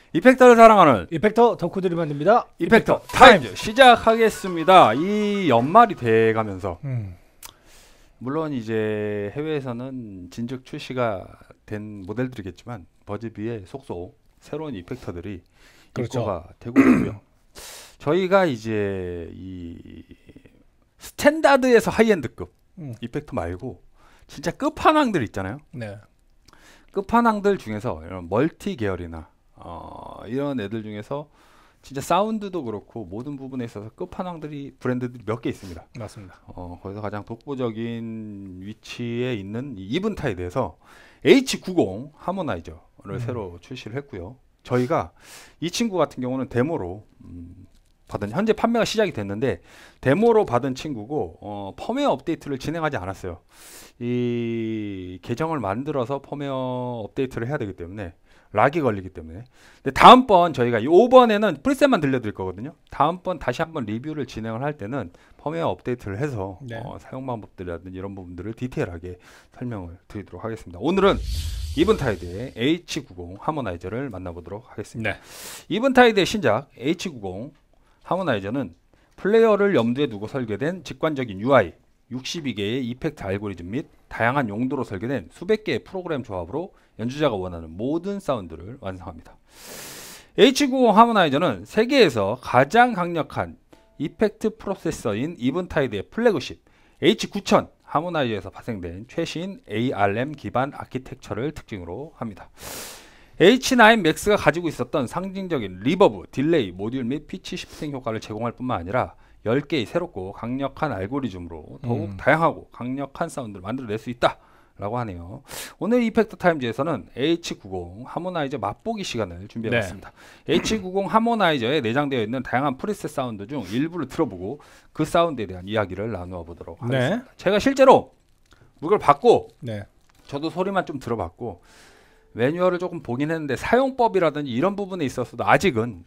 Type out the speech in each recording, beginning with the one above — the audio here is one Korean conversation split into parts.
이펙터를 사랑하는 이펙터 덕후들이 만듭니다. 이펙터 타임즈 시작하겠습니다. 이 연말이 돼가면서 물론 이제 해외에서는 진즉 출시가 된 모델들이겠지만 버즈비에 속속 새로운 이펙터들이 그렇죠. 입고가 되고 있고요. 저희가 이제 이 스탠다드에서 하이엔드급 이펙터 말고 진짜 끝판왕들 있잖아요. 네. 끝판왕들 중에서 이런 멀티 계열이나 이런 애들 중에서 진짜 사운드도 그렇고 모든 부분에 있어서 끝판왕들이 브랜드들이 몇 개 있습니다. 맞습니다. 거기서 가장 독보적인 위치에 있는 이 이븐타이드에서 H90 하모나이저를 새로 출시를 했고요. 저희가 이 친구 같은 경우는 데모로 받은, 현재 판매가 시작이 됐는데 데모로 받은 친구고 펌웨어 업데이트를 진행하지 않았어요. 이 계정을 만들어서 펌웨어 업데이트를 해야 되기 때문에 락이 걸리기 때문에. 근데 다음번 저희가 요번에는 프리셋만 들려드릴 거거든요. 다음번 다시 한번 리뷰를 진행을 할 때는 펌웨어 업데이트를 해서 네. 사용 방법들이라든지 이런 부분들을 디테일하게 설명을 드리도록 하겠습니다. 오늘은 이븐타이드의 H90 하모나이저를 만나보도록 하겠습니다. 네. 이븐타이드의 신작 H90 하모나이저는 플레이어를 염두에 두고 설계된 직관적인 UI, 62개의 이펙트 알고리즘 및 다양한 용도로 설계된 수백 개의 프로그램 조합으로 연주자가 원하는 모든 사운드를 완성합니다. H90 하모나이저는 세계에서 가장 강력한 이펙트 프로세서인 이븐타이드의 플래그십 H9000 하모나이저에서 발생된 최신 ARM 기반 아키텍처를 특징으로 합니다. H9 맥스가 가지고 있었던 상징적인 리버브, 딜레이, 모듈 및 피치 시프팅 효과를 제공할 뿐만 아니라 10개의 새롭고 강력한 알고리즘으로 더욱 다양하고 강력한 사운드를 만들어낼 수 있다 라고 하네요. 오늘 이펙터 타임즈에서는 H90 하모나이저 맛보기 시간을 준비해봤습니다. 네. H90 하모나이저에 내장되어 있는 다양한 프리셋 사운드 중 일부를 들어보고 그 사운드에 대한 이야기를 나누어 보도록 하겠습니다. 네. 제가 실제로 이걸 받고 저도 소리만 좀 들어봤고 매뉴얼을 조금 보긴 했는데 사용법이라든지 이런 부분에 있어서도 아직은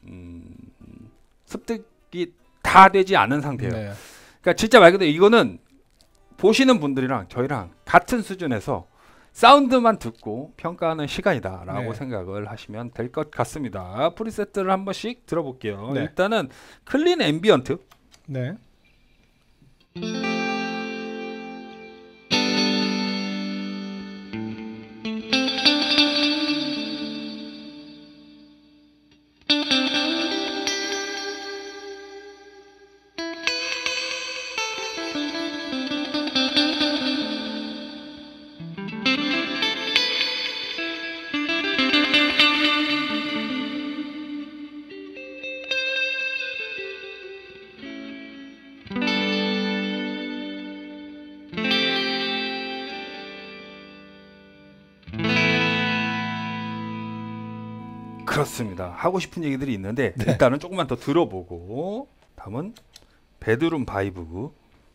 습득이 다 되지 않은 상태예요. 네. 그러니까 진짜 말 그대로 이거는 보시는 분들이랑 저희랑 같은 수준에서 사운드만 듣고 평가하는 시간이다 라고 생각을 하시면 될 것 같습니다. 프리셋들을 한 번씩 들어볼게요. 일단은 클린 앰비언트. 네. 그렇습니다. 하고 싶은 얘기들이 있는데 일단은 조금만 더 들어보고 다음은 베드룸 바이브.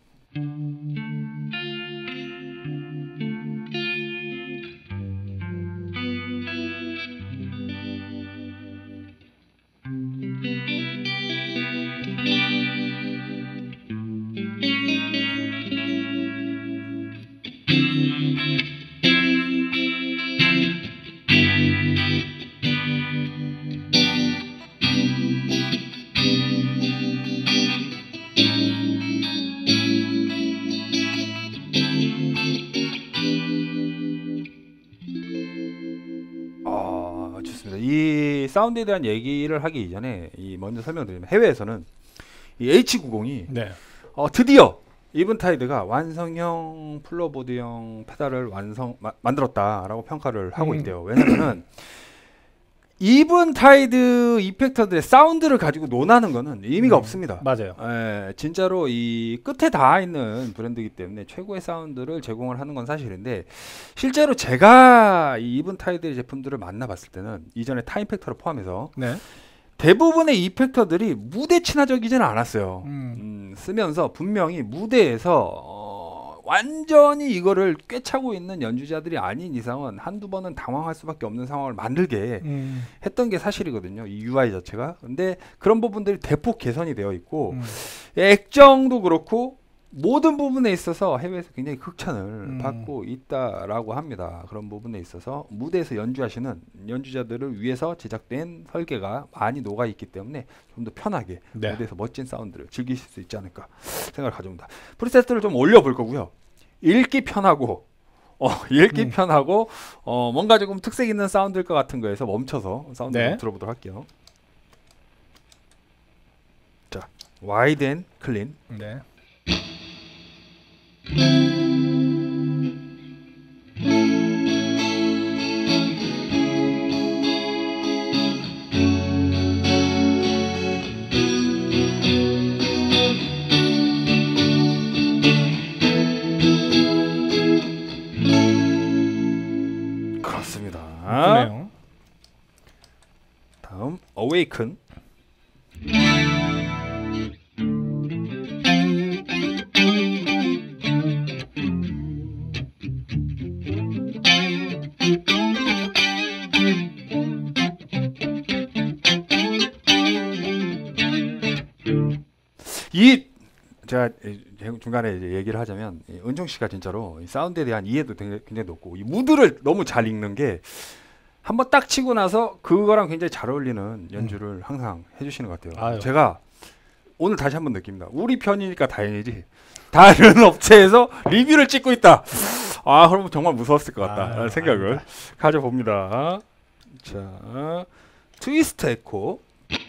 좋습니다. 이 사운드에 대한 얘기를 하기 이전에 먼저 설명드리면 해외에서는 이 H90이 드디어 이븐타이드가 완성형 플로보드형 페달을 만들었다라고 평가를 하고 있대요. 왜냐면은 이븐타이드 이펙터들의 사운드를 가지고 논하는 거는 의미가 없습니다. 맞아요. 진짜로 이 끝에 닿아 있는 브랜드이기 때문에 최고의 사운드를 제공을 하는 건 사실인데 실제로 제가 이 이븐타이드 제품들을 만나봤을 때는 이전에 타임팩터를 포함해서 대부분의 이펙터들이 무대 친화적이지는 않았어요. 쓰면서 분명히 무대에서 완전히 이거를 꿰차고 있는 연주자들이 아닌 이상은 한두 번은 당황할 수밖에 없는 상황을 만들게 했던 게 사실이거든요. 이 UI 자체가. 근데 그런 부분들이 대폭 개선이 되어 있고 액정도 그렇고 모든 부분에 있어서 해외에서 굉장히 극찬을 받고 있다라고 합니다. 그런 부분에 있어서 무대에서 연주하시는 연주자들을 위해서 제작된 설계가 많이 녹아 있기 때문에 좀 더 편하게 네. 무대에서 멋진 사운드를 즐기실 수 있지 않을까 생각을 가져옵니다. 프리세트를 좀 올려볼 거고요. 읽기 편하고 읽기 편하고 뭔가 조금 특색 있는 사운드일 것 같은 거에서 멈춰서 사운드를 네. 들어보도록 할게요. 자, 와이드 앤 클린. 네. 그렇습니다. 그래요. 다음 어웨이큰. 제가 중간에 이제 얘기를 하자면 은정 씨가 진짜로 이 사운드에 대한 이해도 굉장히 높고 이 무드를 너무 잘 읽는 게 한번 딱 치고 나서 그거랑 굉장히 잘 어울리는 연주를 항상 해주시는 것 같아요. 아유. 제가 오늘 다시 한번 느낍니다. 우리 편이니까 다행이지 다른 업체에서 리뷰를 찍고 있다. 아, 그러면 정말 무서웠을 것 같다라는 생각을 가져봅니다. 자, 트위스트 에코.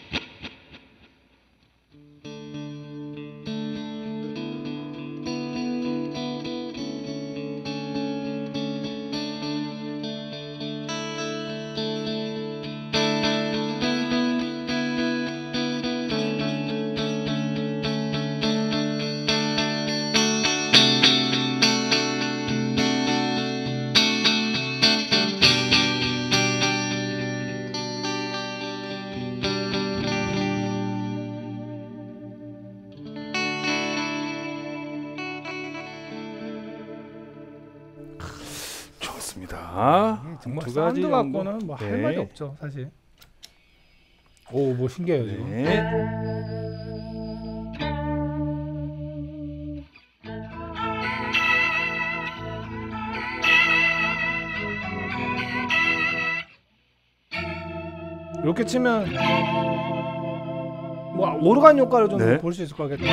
좋습니다. 정말 두 사운드 가지 갖고는 뭐 할 네. 말이 없죠, 사실. 오, 뭐 신기해요, 지금. 네. 이렇게 치면 뭐 오르간 효과를 좀 네. 볼 수 있을 것 같겠다.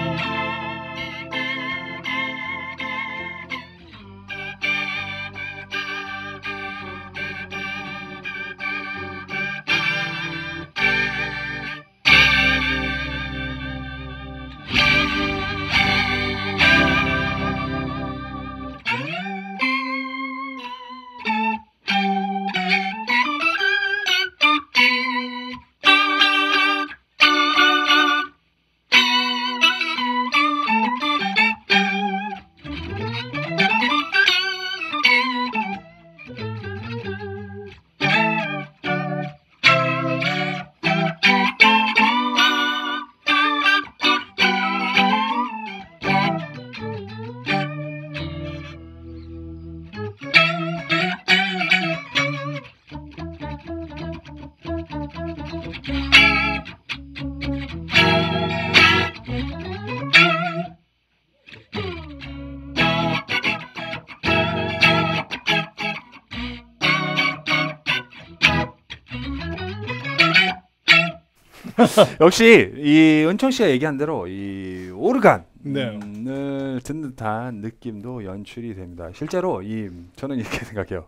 역시 이 은총 씨가 얘기한 대로 이 오르간을 네. 듣는 듯한 느낌도 연출이 됩니다. 실제로 저는 이렇게 생각해요.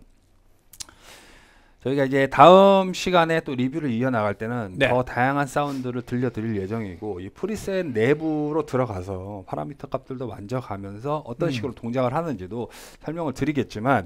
저희가 이제 다음 시간에 또 리뷰를 이어나갈 때는 네. 더 다양한 사운드를 들려드릴 예정이고 이 프리셋 내부로 들어가서 파라미터 값들도 만져가면서 어떤 식으로 동작을 하는지도 설명을 드리겠지만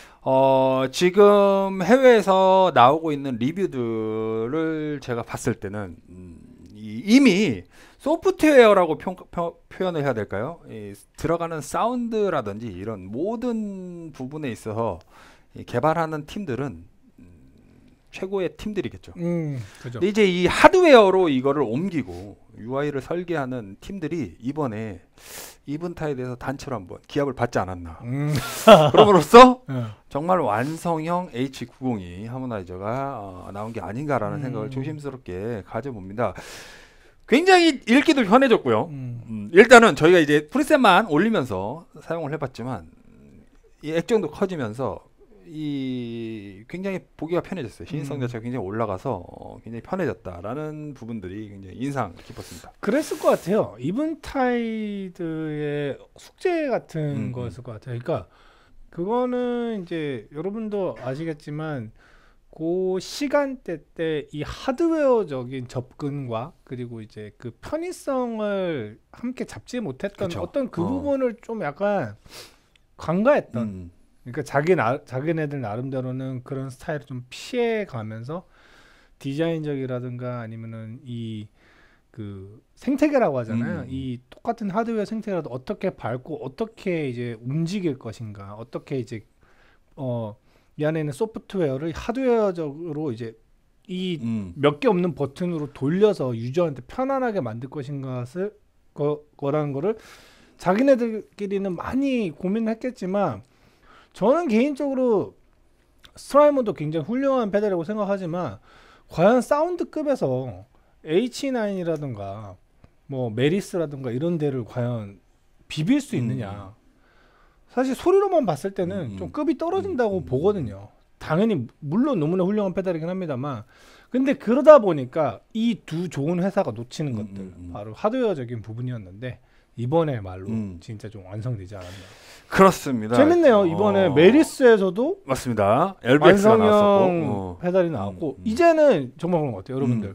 지금 해외에서 나오고 있는 리뷰들을 제가 봤을 때는 이미 소프트웨어라고 표현을 해야 될까요? 들어가는 사운드라든지 이런 모든 부분에 있어서 개발하는 팀들은 최고의 팀들이겠죠. 그죠. 근데 이제 이 하드웨어로 이거를 옮기고 UI를 설계하는 팀들이 이번에 이븐타에 대해서 단체로 한번 기합을 받지 않았나. 그럼으로써 정말 완성형 H902 하모나이저가 나온 게 아닌가라는 생각을 조심스럽게 가져봅니다. 굉장히 읽기도 편해졌고요. 일단은 저희가 이제 프리셋만 올리면서 사용을 해봤지만 이 액정도 커지면서 이 굉장히 보기가 편해졌어요. 신인성 자체가 굉장히 올라가서 굉장히 편해졌다라는 부분들이 굉장히 인상 깊었습니다. 그랬을 것 같아요. 이븐타이드의 숙제 같은 거였을 것 같아요. 그러니까 그거는 이제 여러분도 아시겠지만 그 시간대 때 이 하드웨어적인 접근과 그리고 이제 그 편의성을 함께 잡지 못했던 그쵸. 어떤 그 부분을 좀 약간 간과했던. 그러니까 자기네들 나름대로는 그런 스타일을 좀 피해가면서 디자인적이라든가 아니면은 이 그 생태계라고 하잖아요. 이 똑같은 하드웨어 생태계라도 어떻게 밟고 어떻게 이제 움직일 것인가, 어떻게 이제 이 안에 있는 소프트웨어를 하드웨어적으로 이제 이 몇 개 없는 버튼으로 돌려서 유저한테 편안하게 만들 것인가를 거라는 거를 자기네들끼리는 많이 고민을 했겠지만 저는 개인적으로 스트라이머도 굉장히 훌륭한 페달이라고 생각하지만 과연 사운드급에서 H9이라든가 뭐 메리스라든가 이런 데를 과연 비빌 수 있느냐. 사실 소리로만 봤을 때는 좀 급이 떨어진다고 보거든요. 당연히 물론 너무나 훌륭한 페달이긴 합니다만 근데 그러다 보니까 이 두 좋은 회사가 놓치는 것들 바로 하드웨어적인 부분이었는데 이번에 말로 진짜 좀 완성되지 않았나. 그렇습니다. 재밌네요. 이번에 메리스에서도 맞습니다. LBX가 나왔었고 완성형 페달이 나왔고 이제는 정말 그런 것 같아요. 여러분들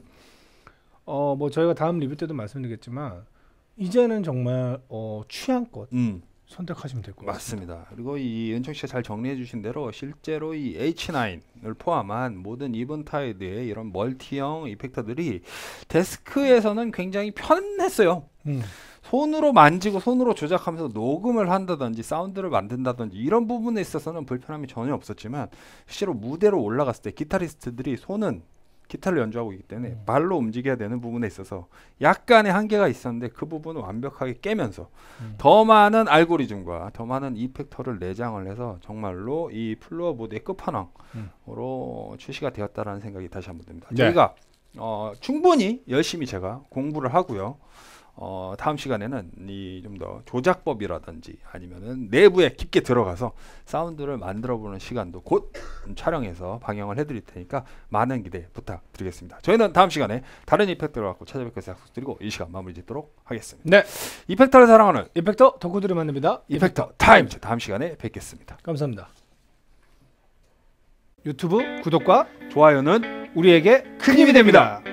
뭐 저희가 다음 리뷰 때도 말씀드리겠지만 이제는 정말 취향껏 선택하시면 될 것 같습니다. 맞습니다. 그리고 이 은총 씨가 잘 정리해 주신 대로 실제로 이 H9을 포함한 모든 이븐타이드의 이런 멀티형 이펙터들이 데스크에서는 굉장히 편했어요. 손으로 만지고 손으로 조작하면서 녹음을 한다든지 사운드를 만든다든지 이런 부분에 있어서는 불편함이 전혀 없었지만 실제로 무대로 올라갔을 때 기타리스트들이 손은 기타를 연주하고 있기 때문에 발로 움직여야 되는 부분에 있어서 약간의 한계가 있었는데 그 부분을 완벽하게 깨면서 더 많은 알고리즘과 더 많은 이펙터를 내장을 해서 정말로 이 플로어 보드의 끝판왕으로 출시가 되었다라는 생각이 다시 한번 듭니다. 네. 저희가 충분히 열심히 제가 공부를 하고요. 다음 시간에는 이 좀 더 조작법이라든지 아니면은 내부에 깊게 들어가서 사운드를 만들어 보는 시간도 곧 촬영해서 방영을 해드릴 테니까 많은 기대 부탁드리겠습니다. 저희는 다음 시간에 다른 이펙터를 갖고 찾아뵙겠습니다. 약속드리고 이 시간 마무리 짓도록 하겠습니다. 네, 이펙터를 사랑하는 이펙터 덕후들을 만납니다. 이펙터 타임. 다음 시간에 뵙겠습니다. 감사합니다. 유튜브 구독과 좋아요는 우리에게 큰 힘이 됩니다.